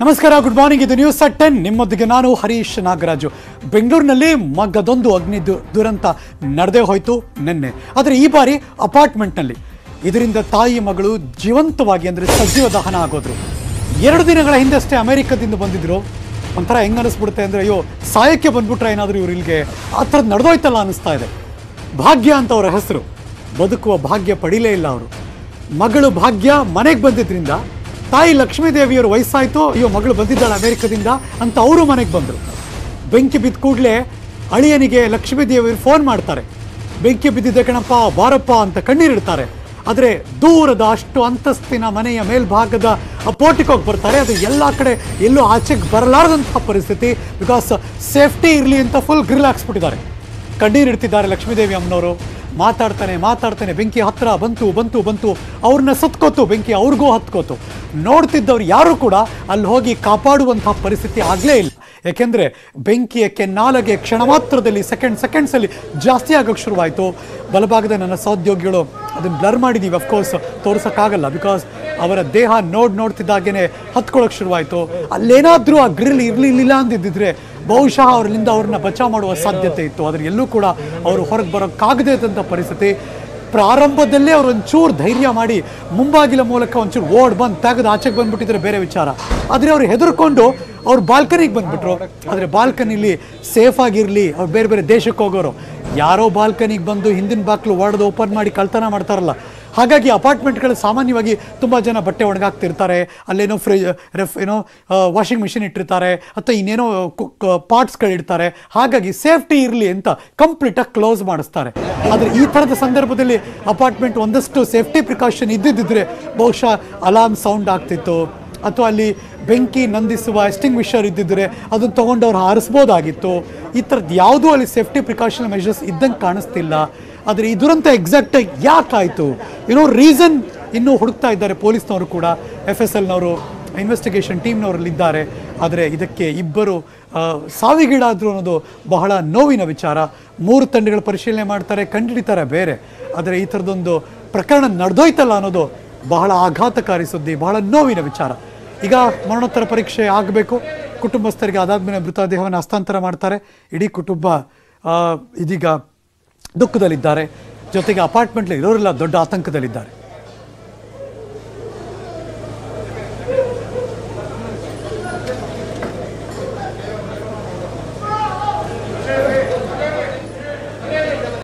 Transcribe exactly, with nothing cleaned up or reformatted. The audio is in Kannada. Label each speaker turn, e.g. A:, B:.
A: ನಮಸ್ಕಾರ, ಗುಡ್ ಮಾರ್ನಿಂಗ್. ಇದು ನ್ಯೂಸ್ ಟೆನ್. ನಿಮ್ಮೊಂದಿಗೆ ನಾನು ಹರೀಶ್ ನಾಗರಾಜು. ಬೆಂಗಳೂರಿನಲ್ಲಿ ಮಗದೊಂದು ಅಗ್ನಿ ದುರಂತ ನಡೆದೇ ಹೋಯಿತು ನಿನ್ನೆ. ಆದರೆ ಈ ಬಾರಿ ಅಪಾರ್ಟ್ಮೆಂಟ್ನಲ್ಲಿ ಇದರಿಂದ ತಾಯಿ ಮಗಳು ಜೀವಂತವಾಗಿ ಅಂದರೆ ಸಜೀವ ದಹನ ಆಗೋದ್ರು. ಎರಡು ದಿನಗಳ ಹಿಂದಷ್ಟೇ ಅಮೆರಿಕದಿಂದ ಬಂದಿದ್ರು. ಒಂಥರ ಹೆಂಗೆ ಅನಿಸ್ಬಿಡುತ್ತೆ ಅಂದರೆ, ಅಯ್ಯೋ ಸಾಯಕ್ಕೆ ಬಂದ್ಬಿಟ್ರೆ ಏನಾದರೂ ಇವ್ರು ಇಲ್ಲಿಗೆ ಆ ಥರದ್ದು ನಡೆದೋಯ್ತಲ್ಲ ಅನ್ನಿಸ್ತಾ ಇದೆ. ಭಾಗ್ಯ ಅಂತ ಅವರ ಹೆಸರು. ಬದುಕುವ ಭಾಗ್ಯ ಪಡೀಲೇ ಇಲ್ಲ ಅವರು. ಮಗಳು ಭಾಗ್ಯ ಮನೆಗೆ ಬಂದಿದ್ದರಿಂದ ತಾಯಿ ಲಕ್ಷ್ಮೀದೇವಿಯವರು ವಯಸ್ಸಾಯಿತು, ಅಯ್ಯೋ ಮಗಳು ಬಂದಿದ್ದಾಳೆ ಅಮೆರಿಕದಿಂದ ಅಂತ ಅವರು ಮನೆಗೆ ಬಂದರು. ಬೆಂಕಿ ಬಿದ್ದ ಕೂಡಲೇ ಅಳಿಯನಿಗೆ ಲಕ್ಷ್ಮೀದೇವಿಯವರು ಫೋನ್ ಮಾಡ್ತಾರೆ. ಬೆಂಕಿ ಬಿದ್ದಿದ್ದೆ ಕಣಪ್ಪ, ಬಾರಪ್ಪ ಅಂತ ಕಣ್ಣೀರಿಡ್ತಾರೆ. ಆದರೆ ದೂರದ ಅಷ್ಟು ಅಂತಸ್ತಿನ ಮನೆಯ ಮೇಲ್ಭಾಗದ ಪೋರ್ಟಿಕೋಗೆ ಬರ್ತಾರೆ. ಅದು ಎಲ್ಲ ಕಡೆ ಎಲ್ಲೂ ಆಚೆಗೆ ಬರಲಾರದಂತಹ ಪರಿಸ್ಥಿತಿ. ಬಿಕಾಸ್ ಸೇಫ್ಟಿ ಇರಲಿ ಅಂತ ಫುಲ್ ಗ್ರಿಲ್ ಹಾಕ್ಸ್ಬಿಟ್ಟಿದ್ದಾರೆ. ಕಣ್ಣೀರಿಡ್ತಿದ್ದಾರೆ ಲಕ್ಷ್ಮೀದೇವಿ ಅಮ್ಮನವರು. ಮಾತಾಡ್ತಾನೆ ಮಾತಾಡ್ತಾನೆ ಬೆಂಕಿ ಹತ್ತಿರ ಬಂತು ಬಂತು ಬಂತು ಅವ್ರನ್ನ ಸತ್ಕೋತು, ಬೆಂಕಿ ಅವ್ರಿಗೂ ಹತ್ಕೋತು. ನೋಡ್ತಿದ್ದವ್ರು ಯಾರೂ ಕೂಡ ಅಲ್ಲಿ ಹೋಗಿ ಕಾಪಾಡುವಂಥ ಪರಿಸ್ಥಿತಿ ಆಗಲೇ ಇಲ್ಲ. ಯಾಕೆಂದರೆ ಬೆಂಕಿಯ ಕೆನ್ನಾಲಗೆ ಕ್ಷಣ ಮಾತ್ರದಲ್ಲಿ ಸೆಕೆಂಡ್ ಸೆಕೆಂಡ್ಸಲ್ಲಿ ಜಾಸ್ತಿ ಆಗೋಕ್ಕೆ ಶುರುವಾಯಿತು. ಬಲಭಾಗದ ನನ್ನ ಸಹೋದ್ಯೋಗಿಗಳು ಅದನ್ನು ಬ್ಲರ್ ಮಾಡಿದ್ದೀವಿ, ಅಫ್ಕೋರ್ಸ್ ತೋರಿಸೋಕ್ಕಾಗಲ್ಲ. ಬಿಕಾಸ್ ಅವರ ದೇಹ ನೋಡಿ ನೋಡ್ತಿದ್ದಾಗೇ ಹತ್ಕೊಳ್ಳೋಕೆ ಶುರುವಾಯಿತು. ಅಲ್ಲೇನಾದರೂ ಆ ಗ್ರಿಲ್ ಇರಲಿಲ್ಲ ಅಂದಿದ್ದಿದ್ರೆ ಬಹುಶಃ ಅವರಿಂದ ಅವ್ರನ್ನ ಬಚಾವ್ ಮಾಡುವ ಸಾಧ್ಯತೆ ಇತ್ತು. ಆದರೆ ಎಲ್ಲೂ ಕೂಡ ಅವರು ಹೊರಗೆ ಬರೋಕ್ಕಾಗದೇ ಇದ್ದಂಥ ಪರಿಸ್ಥಿತಿ. ಪ್ರಾರಂಭದಲ್ಲೇ ಅವರು ಒಂಚೂರು ಧೈರ್ಯ ಮಾಡಿ ಮುಂಬಾಗಿಲ ಮೂಲಕ ಒಂಚೂರು ಓಡ್ ಬಂದು ತೆಗೆದು ಆಚೆಗೆ ಬಂದುಬಿಟ್ಟಿದ್ರೆ ಬೇರೆ ವಿಚಾರ. ಆದರೆ ಅವ್ರು ಹೆದರ್ಕೊಂಡು ಅವ್ರು ಬಾಲ್ಕನಿಗೆ ಬಂದುಬಿಟ್ರು. ಆದರೆ ಬಾಲ್ಕನಿಲಿ ಸೇಫ್ ಆಗಿರಲಿ, ಅವ್ರು ಬೇರೆ ಬೇರೆ ದೇಶಕ್ಕೆ ಹೋಗೋರು. ಯಾರೋ ಬಾಲ್ಕನಿಗೆ ಬಂದು ಹಿಂದಿನ ಬಾಗಿಲು ಒಡೆದು ಓಪನ್ ಮಾಡಿ ಕಳ್ತನ ಮಾಡ್ತಾರಲ್ಲ. ಹಾಗಾಗಿ ಅಪಾರ್ಟ್ಮೆಂಟ್ಗಳು ಸಾಮಾನ್ಯವಾಗಿ ತುಂಬ ಜನ ಬಟ್ಟೆ ಒಣಗಾಕ್ತಿರ್ತಾರೆ. ಅಲ್ಲೇನೋ ಫ್ರಿಜ್ ರೆಫ್ ಏನೋ ವಾಷಿಂಗ್ ಮಿಷಿನ್ ಇಟ್ಟಿರ್ತಾರೆ ಅಥವಾ ಇನ್ನೇನೋ ಪಾರ್ಟ್ಸ್ಗಳಿಡ್ತಾರೆ. ಹಾಗಾಗಿ ಸೇಫ್ಟಿ ಇರಲಿ ಅಂತ ಕಂಪ್ಲೀಟಾಗಿ ಕ್ಲೋಸ್ ಮಾಡಿಸ್ತಾರೆ. ಆದರೆ ಈ ಥರದ ಸಂದರ್ಭದಲ್ಲಿ ಅಪಾರ್ಟ್ಮೆಂಟ್ ಒಂದಷ್ಟು ಸೇಫ್ಟಿ ಪ್ರಿಕಾಷನ್ ಇದ್ದಿದ್ದಿದ್ರೆ ಬಹುಶಃ ಅಲಾರ್ಮ್ ಸೌಂಡ್ ಆಗ್ತಿತ್ತು, ಅಥವಾ ಅಲ್ಲಿ ಬೆಂಕಿ ನಂದಿಸುವ ಎಸ್ಟಿಂಗ್ವಿಷರ್ ಇದ್ದಿದ್ದರೆ ಅದನ್ನು ತೊಗೊಂಡು ಅವ್ರು ಹಾರಿಸ್ಬೋದಾಗಿತ್ತು. ಈ ಥರದ್ದು ಯಾವುದೂ ಅಲ್ಲಿ ಸೇಫ್ಟಿ ಪ್ರಿಕಾಷನ್ ಮೆಷರ್ಸ್ ಇದ್ದಂಗೆ ಕಾಣಿಸ್ತಿಲ್ಲ. ಆದರೆ ಈ ದುರಂತ ಎಕ್ಸಾಕ್ಟಾಗಿ ಯಾಕಾಯಿತು, ಏನೋ ರೀಸನ್ ಇನ್ನೂ ಹುಡುಕ್ತಾ ಇದ್ದಾರೆ ಪೊಲೀಸ್ನವರು ಕೂಡ. ಎಫ್ ಎಸ್ ಎಲ್ನವರು ಇನ್ವೆಸ್ಟಿಗೇಷನ್ ಟೀಮ್ನವರಲ್ಲಿದ್ದಾರೆ. ಆದರೆ ಇದಕ್ಕೆ ಇಬ್ಬರು ಸಾವಿಗೀಡಾದರು ಅನ್ನೋದು ಬಹಳ ನೋವಿನ ವಿಚಾರ. ಮೂರು ತಂಡಗಳ ಪರಿಶೀಲನೆ ಮಾಡ್ತಾರೆ, ಕಂಡುಹಿಡಿತಾರೆ ಬೇರೆ. ಆದರೆ ಈ ಥರದೊಂದು ಪ್ರಕರಣ ನಡೆದೋಯ್ತಲ್ಲ ಅನ್ನೋದು ಬಹಳ ಆಘಾತಕಾರಿ ಸುದ್ದಿ, ಬಹಳ ನೋವಿನ ವಿಚಾರ. ಈಗ ಮರಣೋತ್ತರ ಪರೀಕ್ಷೆ ಆಗಬೇಕು. ಕುಟುಂಬಸ್ಥರಿಗೆ ಅದಾದಮೇಲೆ ಮೃತದೇಹವನ್ನು ಹಸ್ತಾಂತರ ಮಾಡ್ತಾರೆ. ಇಡೀ ಕುಟುಂಬ ಇದೀಗ ದುಃಖದಲ್ಲಿದ್ದಾರೆ. ಜೊತೆಗೆ ಅಪಾರ್ಟ್ಮೆಂಟ್ಲಿ ಇರೋರೆಲ್ಲ ದೊಡ್ಡ ಆತಂಕದಲ್ಲಿದ್ದಾರೆ.